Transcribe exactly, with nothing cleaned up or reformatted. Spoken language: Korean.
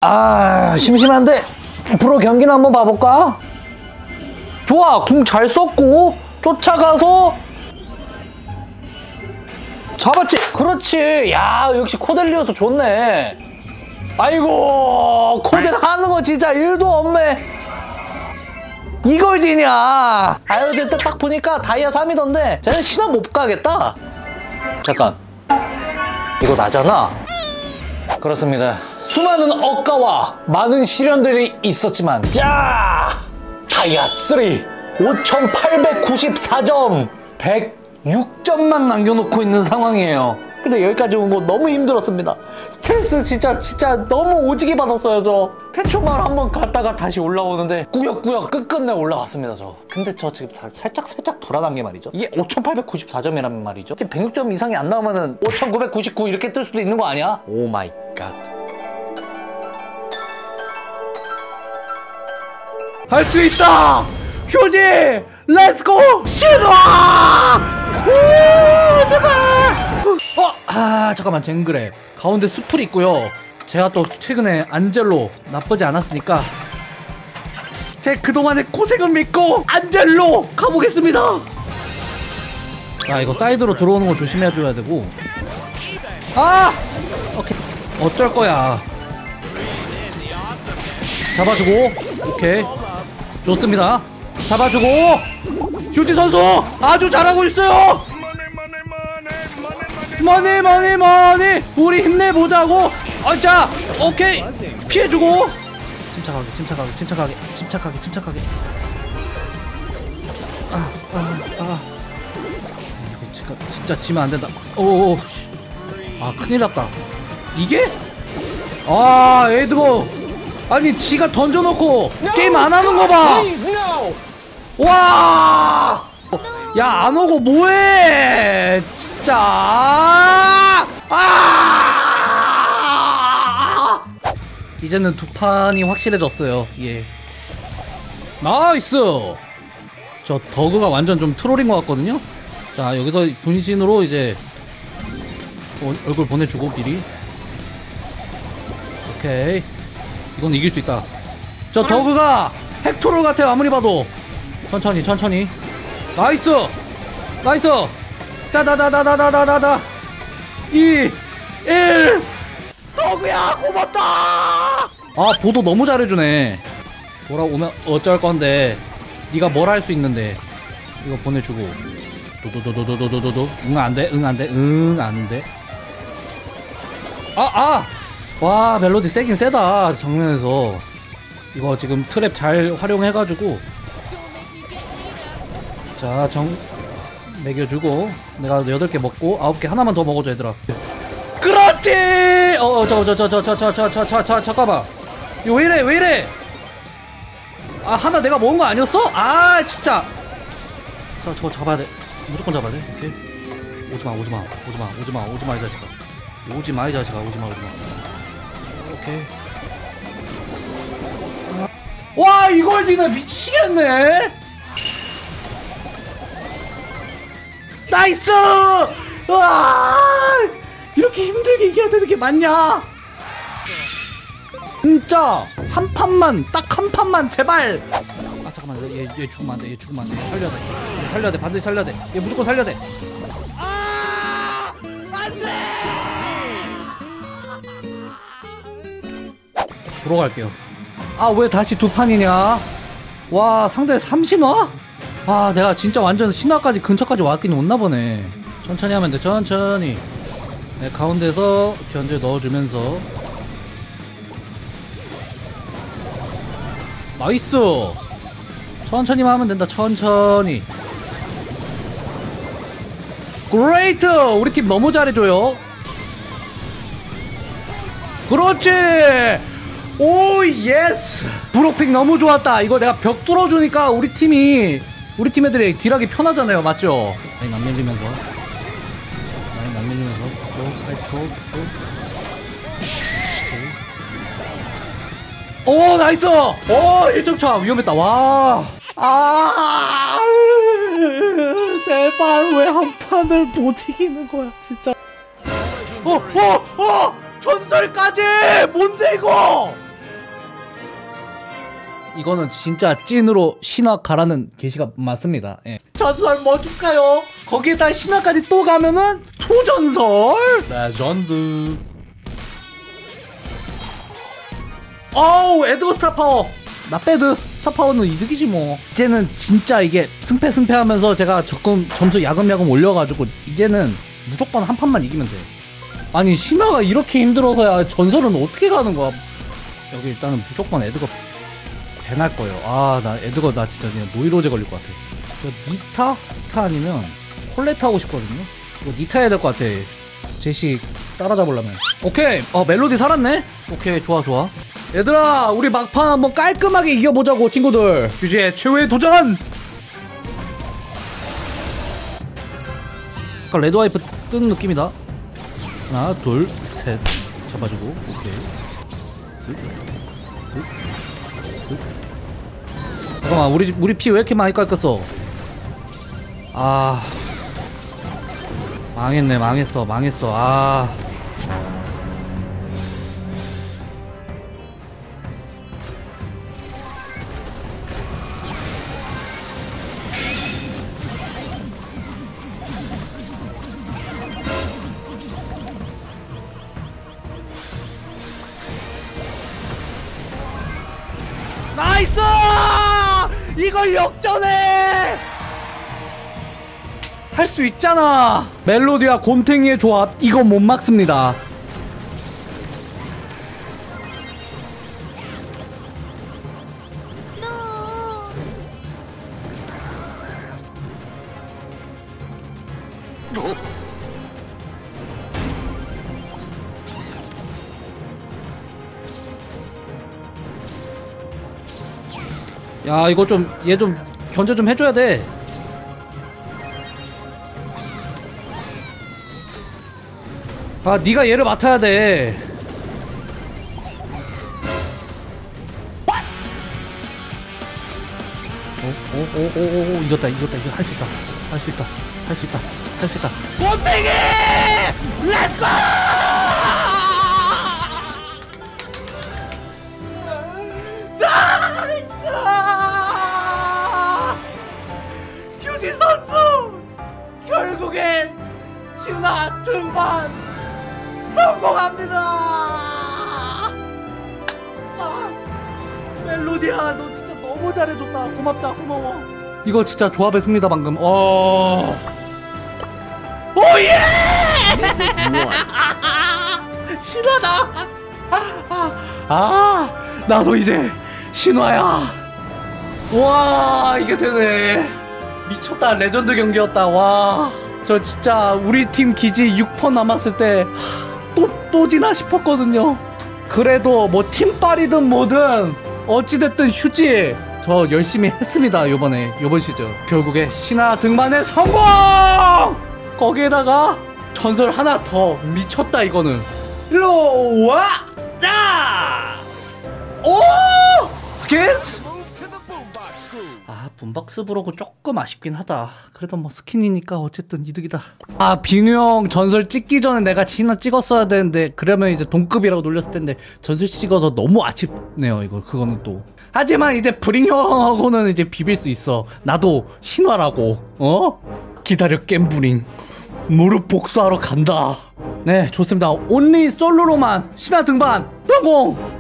아 심심한데 프로 경기나 한번 봐볼까? 좋아, 궁 잘 썼고 쫓아가서 잡았지. 그렇지. 야 역시 코델리오스 좋네. 아이고 코델 하는 거 진짜 일도 없네. 이걸 지냐. 아유 쟤 딱 보니까 다이아 삼이던데 쟤는 신화 못 가겠다. 잠깐, 이거 나잖아. 그렇습니다. 수많은 억가와 많은 시련들이 있었지만 야 다이아 삼 오천팔백구십사 점 백육 점만 남겨놓고 있는 상황이에요. 근데 여기까지 온 거 너무 힘들었습니다. 스트레스 진짜 진짜 너무 오지게 받았어요. 저 태초마을 한번 갔다가 다시 올라오는데 꾸역꾸역 끝끝내 올라왔습니다. 저 근데 저 지금 사, 살짝 살짝 불안한 게 말이죠. 이게 오천팔백구십사 점이라는 말이죠. 백육 점 이상이 안 나오면은 오천구백구십구 이렇게 뜰 수도 있는 거 아니야? 오 마이 갓. 할 수 있다! 휴지! 렛츠고! 신화! 우 제발! 어! 아 잠깐만, 쟁그래 가운데 수풀이 있고요. 제가 또 최근에 안젤로 나쁘지 않았으니까 제 그동안의 고생을 믿고 안젤로 가보겠습니다. 자 이거 사이드로 들어오는 거 조심해줘야 되고. 아! 오케이. 어쩔 거야. 잡아주고. 오케이 좋습니다. 잡아주고. 휴지 선수 아주 잘하고 있어요. 머니 머니 머니 우리 힘내보자고. 어자 오케이 피해주고. 침착하게 침착하게 침착하게 침착하게 침착하게. 아 아 아 이거 진짜, 진짜 지면 안 된다. 오오 아 큰일 났다. 이게? 아 에드거 아니 지가 던져놓고 no, 게임 안 하는 거 봐. No. 와! 야 안 오고 뭐해? 진짜. 아! 이제는 두 판이 확실해졌어요. 예. 나이스. 저 더그가 완전 좀 트롤인 것 같거든요. 자 여기서 분신으로 이제 어, 얼굴 보내주고 미리. 오케이. 이건 이길 수 있다. 저 더그가 헥토르 같아 아무리 봐도. 천천히 천천히. 나이스 나이스. 따다다다다다다다. 이 일 더그야 고맙다. 아 보도 너무 잘해주네. 돌아오면 어쩔 건데. 네가 뭘 할 수 있는데. 이거 보내주고. 도도도도도도도도. 응 안돼 응 안돼 응 안돼. 아 아. 와 멜로디 세긴 세다. 정면에서 이거 지금 트랩 잘 활용해가지고. 자 정 먹여주고. 내가 여덟 개 먹고 아홉 개 하나만 더 먹어줘 얘들아. 그렇지. 어어 저 저 저 저 저 저 저 저 저 저 잠깐만. 이거 왜이래 왜이래. 아 하나 내가 먹은 거 아니었어? 아 진짜. 자 저거 잡아야 돼. 무조건 잡아야 돼. 오케이. 오지마 오지마 오지마 오지마 오지마 이 자식아. 오지마 이 자식아 오지마 오지마. 오케이. 와 이걸 지나 미치겠네. 나이스. 와 이렇게 힘들게 이겨야 되는 게 맞냐. 진짜 한 판만 딱 한 판만 제발. 아 잠깐만 얘, 얘 죽으면 안돼. 얘 죽으면 안돼. 살려야 돼. 얘 살려야 돼. 반드시 살려야 돼. 얘 무조건 살려야 돼. 아 안돼. 들어갈게요. 아 왜 다시 두 판이냐. 와 상대 삼 신화? 아 내가 진짜 완전 신화까지 근처까지 왔긴 왔나보네. 천천히 하면 돼. 천천히. 네, 가운데서 견제 넣어주면서. 나이스. 천천히만 하면 된다. 천천히. 그레이트. 우리 팀 너무 잘해줘요. 그렇지. 오 예스. 브로핑 너무 좋았다. 이거 내가 벽 뚫어주니까 우리 팀이 우리 팀 애들이 딜하기 편하잖아요. 맞죠? 라인 안 밀리면서 라인 안 밀리면서 쭉 팔 초 쭉. 오 나이스. 오 일 점 차 위험했다. 와. 아 제발 왜 한 판을 못 이기는 거야 진짜. 어 어 어 전설까지. 뭔데 이거. 이거는 진짜 찐으로 신화 가라는 게시가 맞습니다. 예. 전설 뭐 줄까요? 거기에다 신화까지 또 가면은 초전설 레전드. 어우 에드거 스타파워 나배드. 스타파워는 이득이지 뭐. 이제는 진짜 이게 승패승패 하면서 제가 조금 점수 야금야금 올려가지고 이제는 무조건 한 판만 이기면 돼. 아니 신화가 이렇게 힘들어서야 전설은 어떻게 가는 거야. 여기 일단은 무조건 에드거 배날 거예요. 아 나 에드거 나 진짜 그냥 노이로제 걸릴 것 같아. 저 니타? 니타 아니면 콜레타 하고 싶거든요. 이거 니타 해야 될 것 같아. 제시 따라잡으려면. 오케이 어 멜로디 살았네. 오케이 좋아 좋아. 얘들아 우리 막판 한번 깔끔하게 이겨보자고 친구들. 규지의 최후의 도전. 아까 레드와이프 뜬 느낌이다. 하나 둘 셋 잡아주고. 오케이 쓱, 쓱, 쓱. 잠깐만 우리 우리 피 왜 이렇게 많이 깎였어. 아 망했네 망했어 망했어. 아 나이스! 이걸 역전해! 할 수 있잖아! 멜로디와 곰탱이의 조합, 이건 못 막습니다. 야 이거 좀 얘 좀 견제 좀 해줘야 돼. 아 네가 얘를 맡아야 돼. 오오오오오 이겼다 이겼다 이거 할 수 있다 할 수 있다 할 수 있다 할 수 있다. 곰탱이 렛츠고! 휴지 선수 결국엔 신화 등반 성공합니다. 아, 멜로디야 너 진짜 너무 잘해줬다. 고맙다 고마워. 이거 진짜 조합했습니다 방금. 어 오예 신화다. 아 나도 이제 신화야. 와 이게 되네. 미쳤다. 레전드 경기였다. 와 저 진짜 우리 팀 기지 육 퍼센트 남았을 때 또 또 지나 싶었거든요. 그래도 뭐 팀빨이든 뭐든 어찌됐든 휴지 저 열심히 했습니다. 요번에 요번 시즌 결국에 신화 등반에 성공. 거기에다가 전설 하나 더. 미쳤다 이거는. 일로 와! 자! 오! 스킨스? 아 붐박스 브로그 조금 아쉽긴 하다. 그래도 뭐 스킨이니까 어쨌든 이득이다. 아 비누 형 전설 찍기 전에 내가 신화 찍었어야 되는데 그러면 이제 동급이라고 놀렸을 텐데 전설 찍어서 너무 아쉽네요 이거. 그거는 또 하지만 이제 브링 형하고는 이제 비빌 수 있어. 나도 신화라고. 어? 기다려 겜브링. 무릎 복수하러 간다. 네 좋습니다. 온리 솔로로만 신화 등반 성공!